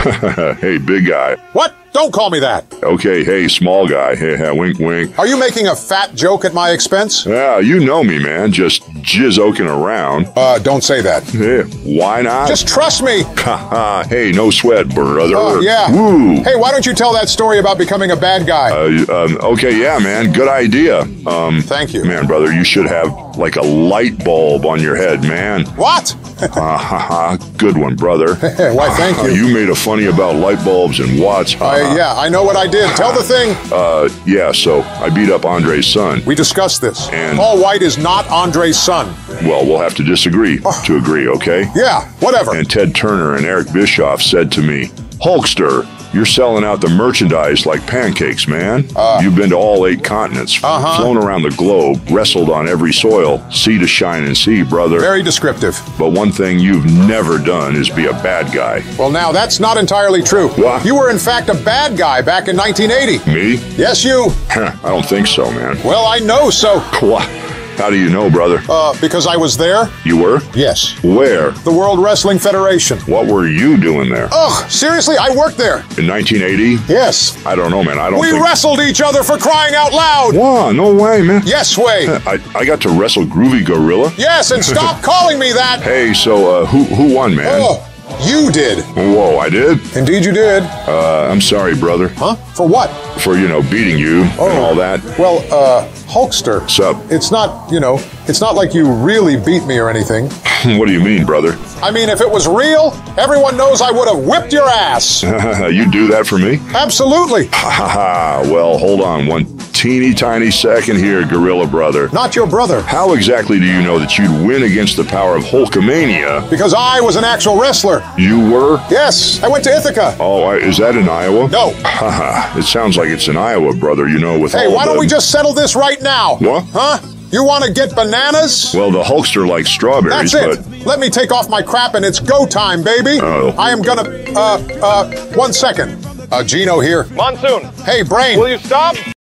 Hey, big guy. What? Don't call me that. Okay, hey, small guy. Hey, wink, wink. Are you making a fat joke at my expense? Yeah, you know me, man. Just jizz-oking around. Don't say that. Hey, why not? Just trust me. Haha, hey, no sweat, brother. Yeah. Woo. Hey, why don't you tell that story about becoming a bad guy? Okay, yeah, man. Good idea. Thank you. Man, brother, you should have like a light bulb on your head, man. What? Good one, brother. Why, thank you. You made a funny about light bulbs and watts. Yeah, I know what I did. Tell the thing. Yeah, so I beat up Andre's son. We discussed this. And- Paul White is not Andre's son. Well, we'll have to disagree to agree, okay? Yeah, whatever. And Ted Turner and Eric Bischoff said to me, Hulkster, you're selling out the merchandise like pancakes, man. You've been to all 8 continents, flown around the globe, wrestled on every soil, sea to shine and sea, brother. Very descriptive. But one thing you've never done is be a bad guy. Well, now, that's not entirely true. What? You were, in fact, a bad guy back in 1980. Me? Yes, you. I don't think so, man. Well, I know so. What? How do you know, brother? Because I was there? You were? Yes. Where? The World Wrestling Federation. What were you doing there? Ugh, seriously? I worked there. In 1980? Yes. I don't know, man. I don't We think... wrestled each other for crying out loud. Wow, no way, man. Yes, way. I got to wrestle Groovy Gorilla. Yes, and stop calling me that. Hey, so who won, man? Oh, you did. Whoa, I did? Indeed you did. I'm sorry, brother. Huh? For what? For, beating you and all that. Well, Hulkster. Sup? It's not, it's not like you really beat me or anything. What do you mean, brother? I mean, if it was real, everyone knows I would have whipped your ass. You do that for me? Absolutely. Well, hold on one teeny tiny second here, Gorilla Brother. Not your brother. How exactly do you know that you'd win against the power of Hulkamania? Because I was an actual wrestler. You were? Yes, I went to Ithaca. Oh, is that in Iowa? No. It sounds like it's in Iowa, brother, with Hey, all why don't we just settle this right now? What? Huh? You want to get bananas? Well, the Hulkster likes strawberries, That's it. Let me take off my crap and it's go time, baby. Oh. I am gonna, 1 second. Gino here. Monsoon, Hey, Brain. will you stop?